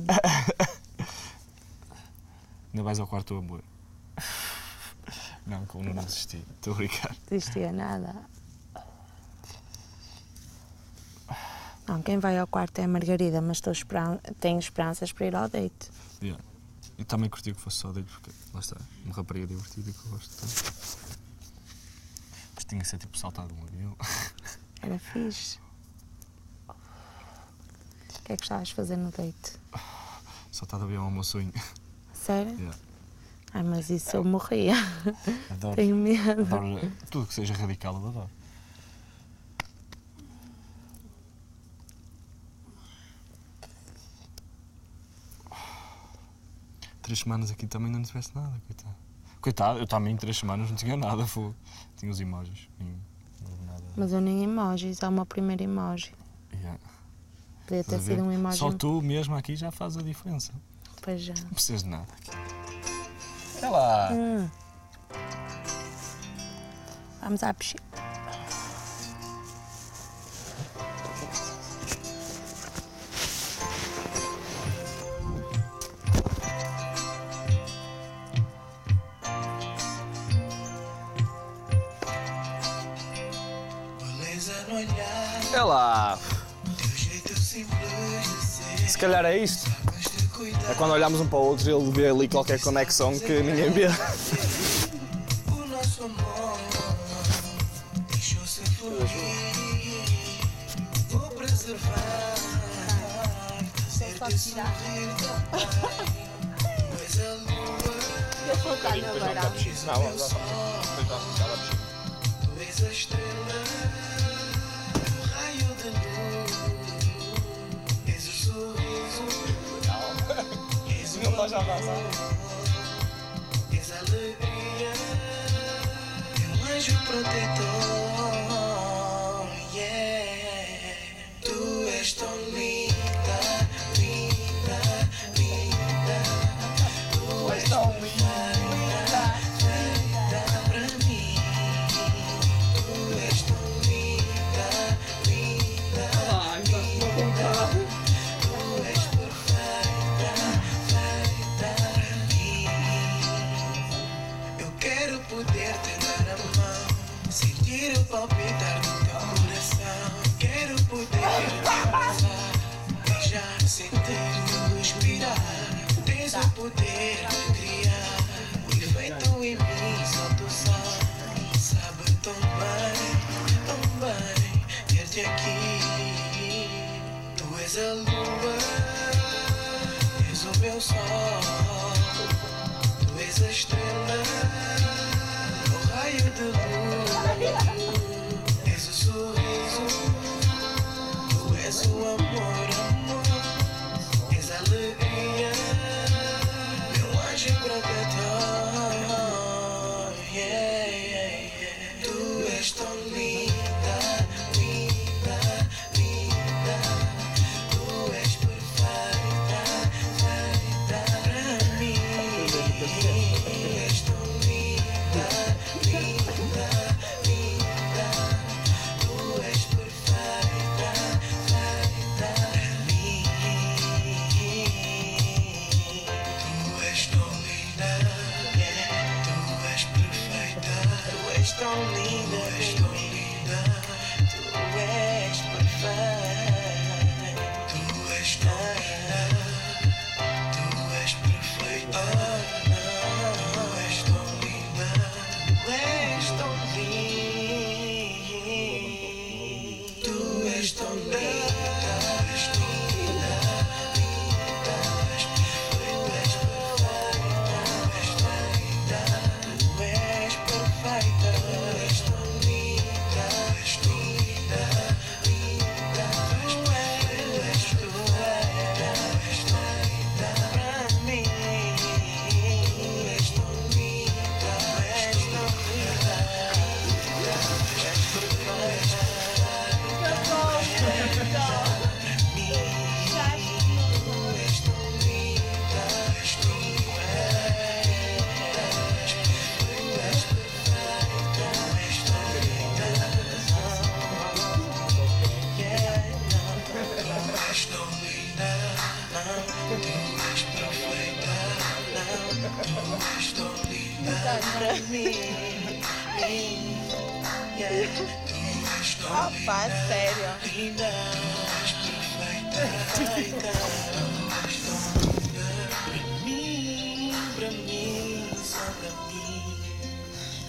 Ainda vais ao quarto do amor. Não, como não desisti. Estou a brincar. Desistia nada. Não, quem vai ao quarto é a Margarida, mas tenho esperanças para ir ao date. Yeah. E também curti que fosse só dele, porque lá está, uma rapariga divertida que eu gosto tanto. Mas tinha que ser tipo saltado um avião. Era fixe. O que é que gostavas de fazer no date? Saltado de avião é o meu sonho. Sério? Yeah. Ai, mas isso eu morria. Adoro. Tenho medo. Adoro tudo que seja radical, eu adoro. Três semanas aqui também não tivesse nada, coitado. Coitado, eu também em 3 semanas não tinha nada, tinha os emojis, não houve nada. Mas eu nem emojis, é o meu primeiro emoji. Yeah. Podia ter sido um emoji. Só tu mesmo aqui já faz a diferença. Pois já. Não precisas de nada aqui. Olha lá! Vamos à piscina. Olha lá! Se calhar é isto. É quando olhamos um para o outro e ele vê ali qualquer conexão que ninguém vê. Não estás a avançar. És alegria, meu anjo protetor. Yeah. Tu és tão linda, linda, linda. Tu és tão linda, feita pra mim. Tu és tão linda, linda, linda. Tu és perfeita, feita pra mim. Eu quero poder te dar a mão, sentir o palpitar do teu coração. Quero poder te abraçar, beijar, sentir, respirar. Tens o poder de criar o efeito em mim, só tu sabes. Sabe tão bem ter-te aqui. Tu és a lua, és o meu sol. Tu és a estrela, o raio de luz. És o sorriso, tu és o amor, amor. És a alegria, meu anjo protetor. Yeah, yeah, yeah. Tu és tão linda, linda, linda. Tu és perfeita, feita pra mim. Tu és tão linda, linda, linda. Tu és perfeita, feita pra mim. Tu és tão linda, yeah. Tu és perfeita. Tu és tão linda, tu és tão linda. Tu és perfeita. Tu és tão linda, tu és perfeita. Tu és tão linda, tu és tão linda. Tu és tão linda, tu és tão linda, linda. Tu és perfeita, tu és tão linda. Tu és perfeita, tu és tão linda. és perfeita, não, tu és tão linda para mim. Yeah. Tu és tão Opa, sério. linda, tu és perfeita.